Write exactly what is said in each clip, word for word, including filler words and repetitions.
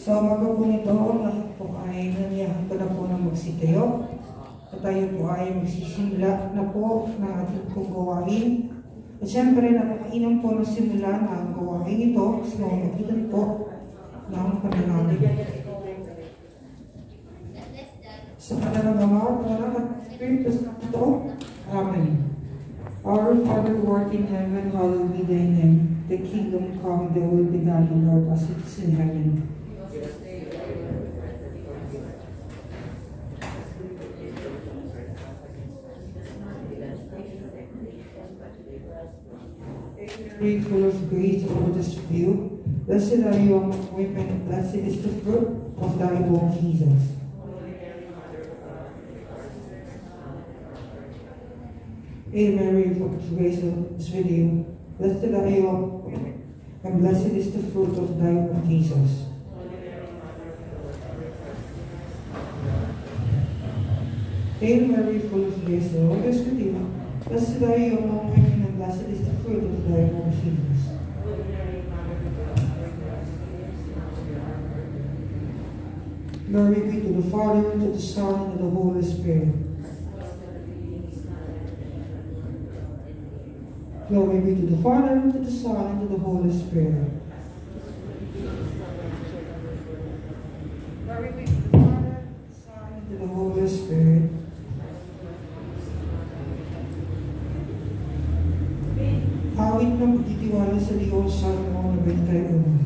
Sa umaga po nito, lahat po ay naniyahan ko na po ng magsitayo. At tayo po ay magsisimula na po ng ating pong gawain. At syempre, napakainam po na simula na ang gawain ito sa mamamagitan po ng panalangin. Sa kanilang Ama, Anak at Espiritu Santo. Amen. Our Father who art in heaven, hallowed be thy name. The kingdom come, thy will be done on earth as it is in heaven. Mary, full of grace, the Lord is with you. Blessed are you among women, blessed is the fruit of thy womb, Jesus. Hail Mary, full of grace, the Lord is with you. Blessed are you among women, and blessed is the fruit of thy womb, Jesus. Hail Mary, full of grace, the Lord is with you. Blessed are you among women, and blessed is the fruit of thy womb, Jesus. Glory be to the Father, to the Son, and to the Holy Spirit. Glory be to the Father, to the Son, and to the Holy Spirit. Glory be to the Father, to the Son, and to the Holy Spirit. Awit ng pagtitiwala sa Diyos sa mga nabintayon.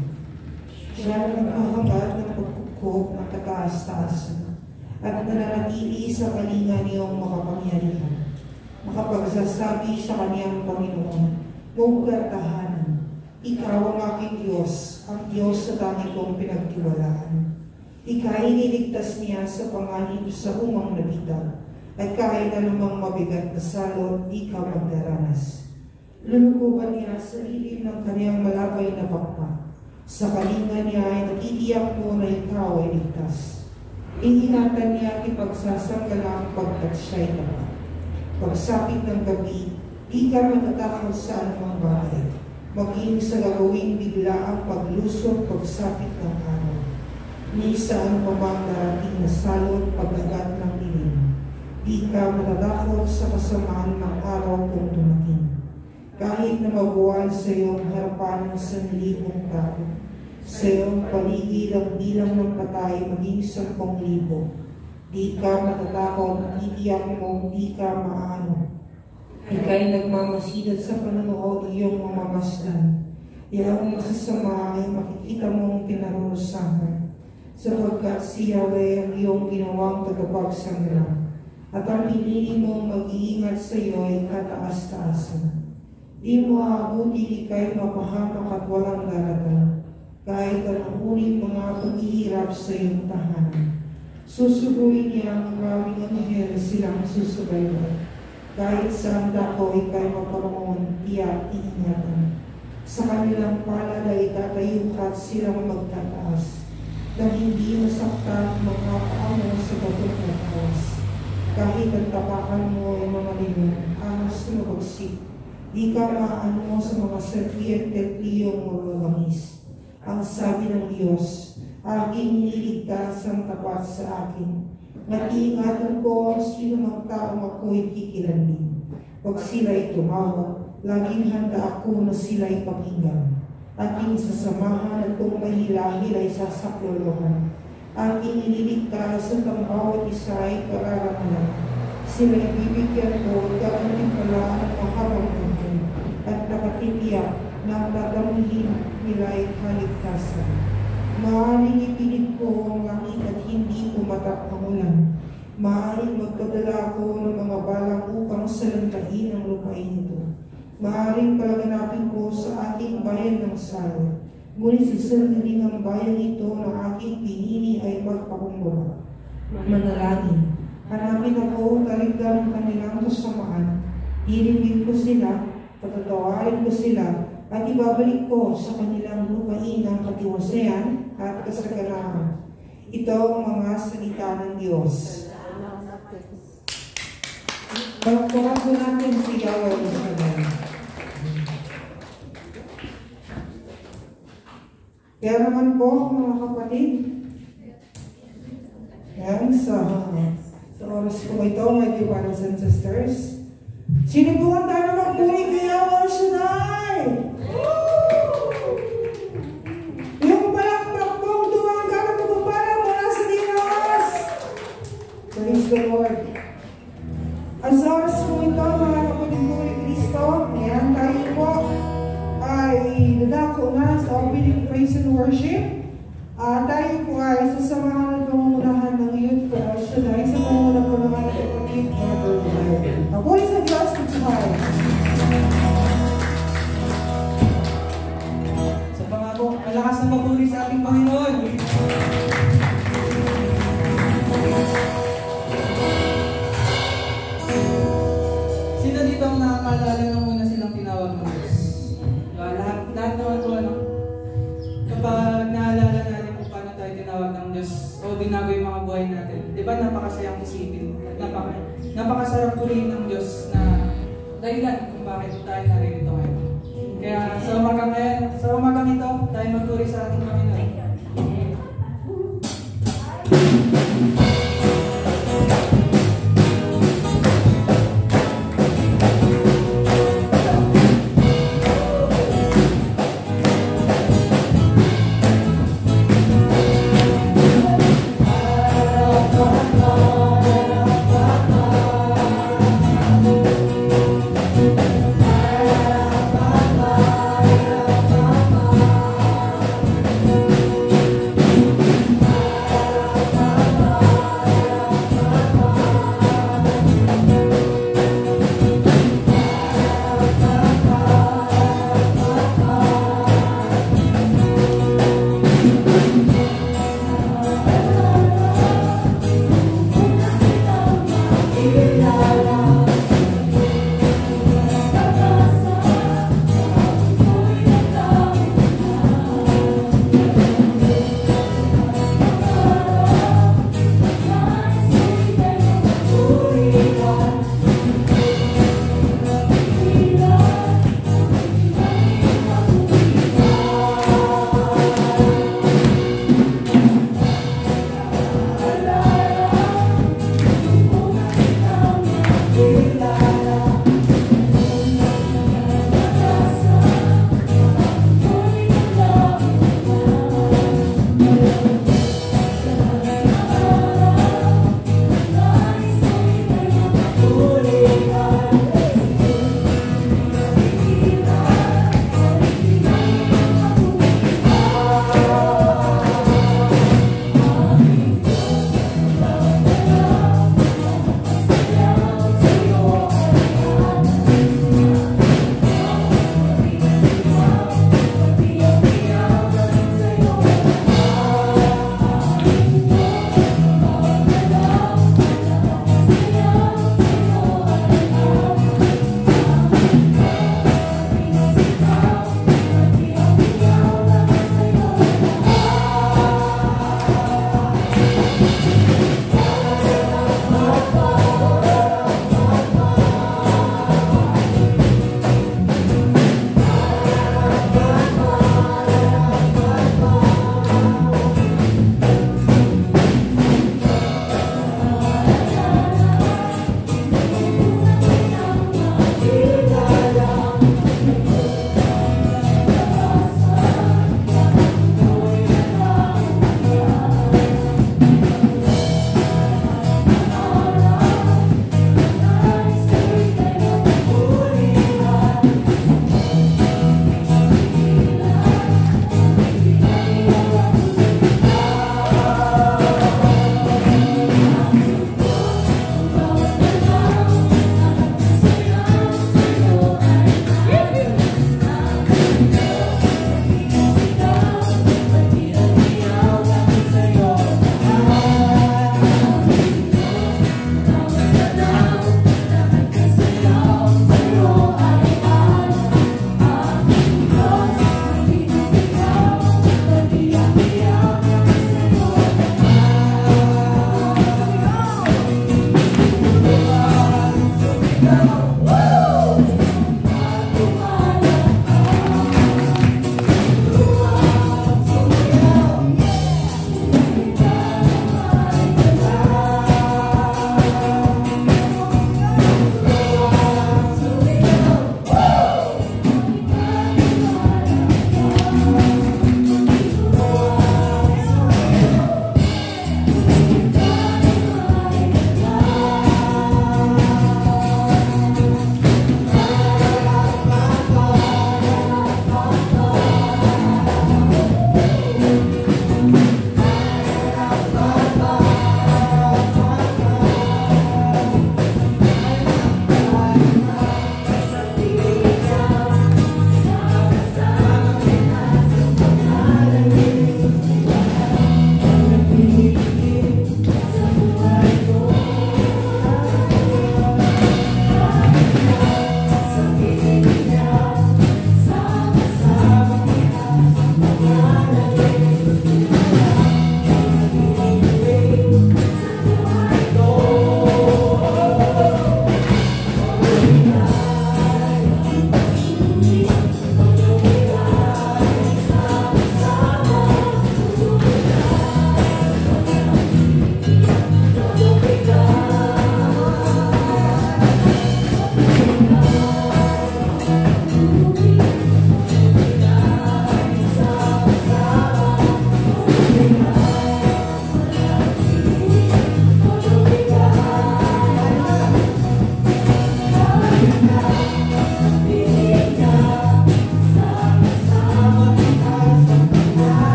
Siya ang naghahamad ng pagkukup ng kataas-taasan at nananatili sa kalinga niyong makapangyarihan. Makapagsasabi sa kaniyang Panginoon, huwag tahanan. Ikaw ang aking Diyos, ang Diyos sa tangi kong pinagtiwalaan. Ika'y niligtas niya sa panganib sa umang nabitag, at kahit anumang mabigat na salot, di ka magdaranas. Lulukuban niya sa lilim ng kaniyang malabay na pakpak. Sa kalinga niya ay natitiyak mo na ikaw ay ligtas. Ihinatan niya at ipagsasanggalang pagkat siya'y tapat. Pagsapit ng gabi, di ka matatakot sa anumang bagay. Maging sa gagawing bigla ang paglusot pagsapit ng araw. Ni saan pa bang darating na salot pagdagat ng dilim. Di ka matatakot sa kasamaan ng araw kung dumating. Kahit na mabuwal sa iyong harapan ng sanlibong tao, sa iyong paligid ang bilang ng patay maging sampung libo, di ka matatakot at titiyak mo, di ka maano. Ika'y nagmamasidad sa panonood iyong mamamasdan. Iyong masasama ay makikita mong pinarusahan, sapagkat si Yahweh ang iyong ginawang tagapagsangla, at ang pinili mong mag-iingat sa iyo ay kataas-taasan. Di mo aabuti, ika'y mapahamak at walang daratan, kahit anong uling mga paghihirap sa iyong tahanan. Susuguin niya ang maraming anghel silang susubayban. Kahit saan dako, ika'y maparoon, tiyak iingatan. Sa kanilang palad ay tatayukat silang magtataas, na hindi masaktan mga paamo sa batong na tawas. Kahit ang tapakan mo ay mga limon, anas na magsik. Di ka maano mo sa mga serpiente at liyong magagangis. Ang sabi ng Diyos, aking nililigtas ang tapat sa akin. At iingatan ko ang sino ng taong ako'y kikilanlin. Pag sila'y tumawag, laging handa ako na sila'y pakinggan. Aking sasamahan at kung mahilahil ay sasaklolohan. Aking nililigtas at ang bawat isa ay kararamalan. Sila'y bibigyan ko at gagawin pala ang mahabang at nakatitiyak na tatamihin nila ay kaligtasan. Maaaring ipilit ko ang langit at hindi pumatak ang ulan. Maaaring magpadala ako ng mga balang upang salantahin ang lupain ito. Maaaring palaganapin ko sa aking bayan ng salot. Ngunit sisaldaling ang bayan ito na aking pinili ay magpakumbaba. Manalangin. Hanapin ako, taligdan ang kanilang kasamaan. Diribig ko sila, patatawarin ko sila, at ibabalik ko sa kanilang lupain ang katiwasayan at kasaganahan. Ito ang mga salita ng Diyos. Palakpakan po natin si Yahweh Israel. Kaya naman po, mga kapatid, yan, sa, sa oras po ito, my dear brothers and sisters, sinubukan tayo na magpuri kay Yahweh Shaddai! Yung palakpak pong tumangga na pagpapala mula sa Diyos! Praise the Lord! At sa oras po ito, mga kapatid po ni Kristo, ayan, tayo po ay dadako na sa opening praise and worship. Uh, tayo po ay sasamahan at pangungunahan ng youth for El Shaddai sa pangunguna po ng ating kapatid, Brother Blair. Puri sa Diyos, goodbye. Sa pangako, malakas na papuri sa ating Panginoon. Sino dito ang nakakaalala na muna silang tinawag ng Diyos? Diba? Lahat, lahat naman po ano? Kapag naalala natin kung paano tayo tinawag ng Diyos o binago yung mga buhay natin, di ba napakasayang isipin at napaka, napakasarap purihin ng Diyos na dahilan kung bakit tayo narito ngayon. Kaya sa umagang ngayon, sa umagang ito, tayo magpuri sa ating Panginoon. Bye.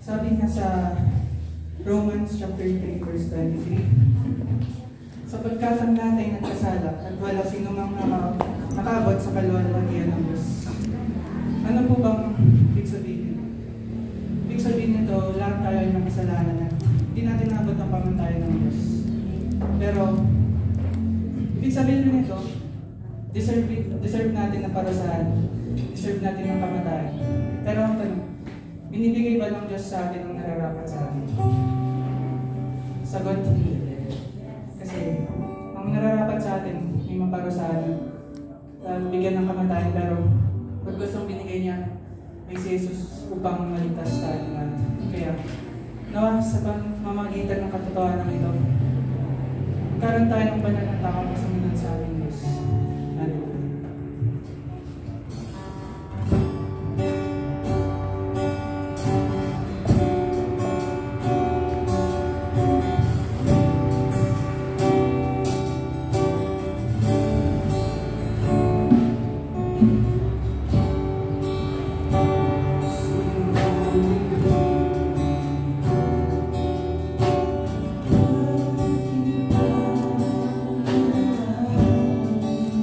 Sabi niya sa Romans chapter three verse twenty-three, sapagkat ang lahat ay nagkasala at wala sino mang naka, nakaabot sa kaluwalhatian ng Diyos. Ano po bang ibig sabihin? Ibig sabihin nito, lahat tayo ay may kasalanan na hindi natin naabot ang pamantayan ng Diyos. Pero, ibig sabihin nito, deserve, deserve natin na parusahan, deserve natin ng kamatayan. Pero ang tanong, binibigay ba ng Diyos sa atin ang nararapat sa atin? Sagot, hindi. Kasi, ang nararapat sa atin, may maparusahan, uh, bigyan ng kamatayan, pero pag gustong binigay niya, ay si Jesus upang maligtas tayo natin. Kaya, nawa sa pamamagitan ng katotohanan ito, magkaroon tayo ng banal na takang kasunod sa ating Diyos. Hallelujah. Thank you.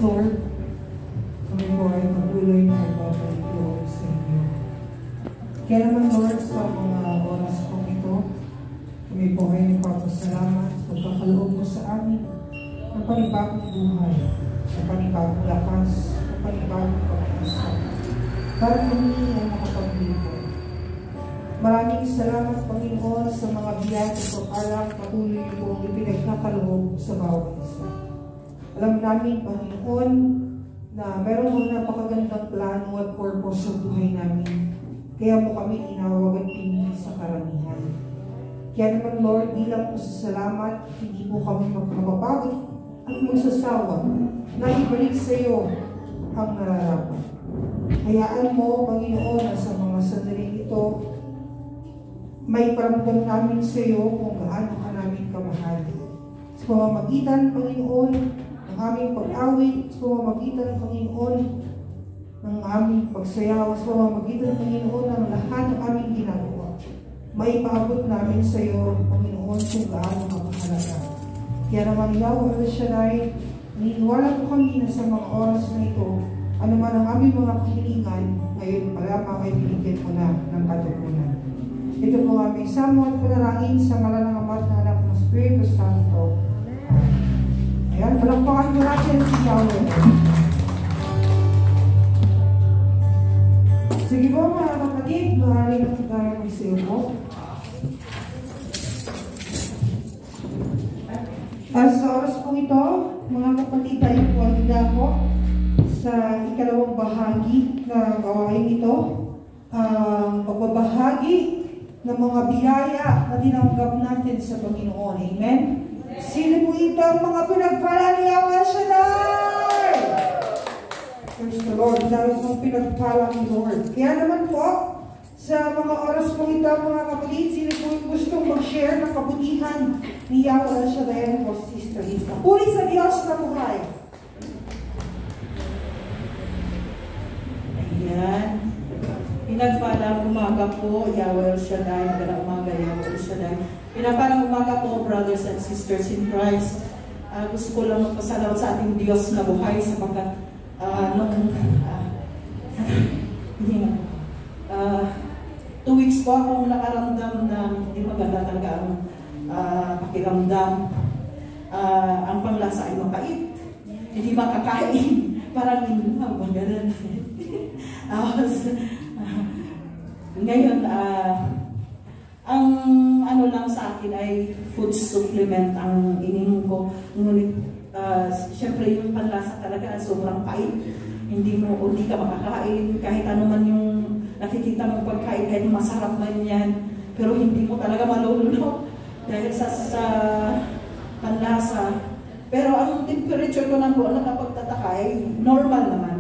Lord, kami po ay patuloy na magbabalik Lord sa inyo. Kaya naman Lord, sa mga oras po ito, kami po ay nagpapasalamat sa pagkakaloob mo sa amin ng panibagong buhay, ng panibagong lakas, ng panibagong pag-asa. Para kami ay makapaglingkod. Maraming salamat, Panginoon, sa mga biyaya at pag-alak patuloy niyo pong ipinagkakaloob sa bawat isa. Alam namin, Panginoon, na meron mo napakagandang plano at purpose sa buhay namin. Kaya mo kami tinawag at pinili sa karamihan. Kaya naman, Lord, bilang po sa salamat, hindi po kami magpapagod at magsasawa na ibalik sa iyo ang nararapat. Hayaan mo, Panginoon, na sa mga sandaling ito, may paramdam namin sa iyo kung gaano ka namin kamahal. Sa pamamagitan, Panginoon, ng aming pag-awit, sa pamamagitan, Panginoon, ng aming pagsayaw, sa pamamagitan, Panginoon, ng lahat ng aming ginagawa. May paabot namin sa iyo, Panginoon, kung gaano ka mahalaga. Kaya naman, Yahweh El Shaddai, naniniwala po kami na sa mga oras na ito, ano man ang aming mga kahilingan, ngayon pa lamang ay binigyan mo na ng katugunan. Ito po aming samo at panalangin sa ngalan ng Ama at ng Anak ng Espiritu Santo. Ayan, palakpakan mo natin si Yahweh. Sige po mga kapatid, maaaring na tayo mag-sayo po. At sa oras po ito, mga kapatid, tayo po ang po sa ikalawang bahagi ng gawain ito, ang uh, pagbabahagi ng mga biyaya na tinanggap natin sa Panginoon. Amen? Sino po ito ang mga pinagpala ni Yahweh Shaddai? Praise the Lord. Dahil pong pinagpala ni Lord. Kaya naman po, sa mga oras po ito, mga kapatid, sino po yung gustong mag-share ng kabutihan ni Yahweh Shaddai po si Sister Lisa. Puri sa Diyos na buhay. Ayan. Pinagpalang umaga po, Yahweh El Shaddai. Magandang umaga, Yahweh El Shaddai. Pinagpalang umaga po, brothers and sisters in Christ. Uh, gusto ko lang magpasalamat sa ating Diyos na buhay sapagkat uh, nung uh, hindi nga uh, two weeks po akong nakaramdam na hindi maganda talaga ang uh, pakiramdam. Uh, ang panglasa ay mapait. Hindi makakain. Parang hindi lang, ganun. Tapos, uh, ngayon, uh, ang ano lang sa akin ay food supplement ang ininom ko. Ngunit, uh, syempre yung panlasa talaga sobrang pait. Hindi mo, hindi ka makakain. Kahit ano man yung nakikita mong pagkain, kahit masarap man yan. Pero hindi mo talaga malulunok dahil sa, sa panlasa. Pero ang temperature ko na po, nakapagtataka ay normal naman.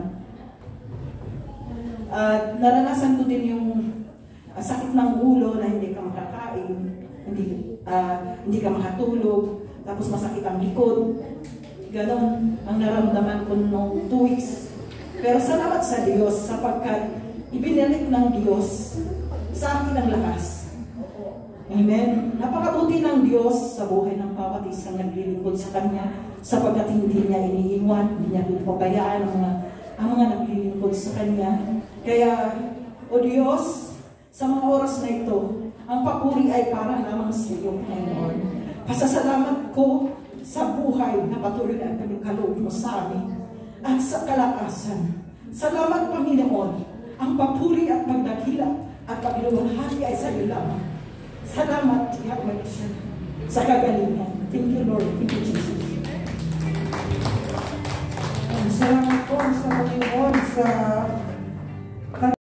At uh, naranasan ko din yung uh, sakit ng ulo na hindi ka makakain, hindi, uh, hindi ka makatulog, tapos masakit ang likod. Ganon ang naramdaman ko noong two weeks. Pero salamat sa Diyos sapagkat ibinalik ng Diyos sa akin ang lakas. Amen. Napakabuti ng Diyos sa buhay ng bawat isang naglilingkod sa Kanya sapagkat hindi niya iniiwan, hindi niya pabayaan ang mga, ang mga naglilingkod sa Kanya. Kaya, O Diyos, sa mga oras na ito, ang papuri ay para lamang sa iyo, Panginoon. Pasasalamat ko sa buhay na patuloy ang kaloob mo sa amin at sa kalakasan. Salamat, Panginoon. Ang papuri at pagdakila at pagluwalhati ay sa iyo lamang. Salamat, Yahweh, sa kagalingan. Thank you, Lord. Thank you, Jesus. Salamat po sa Panginoon sa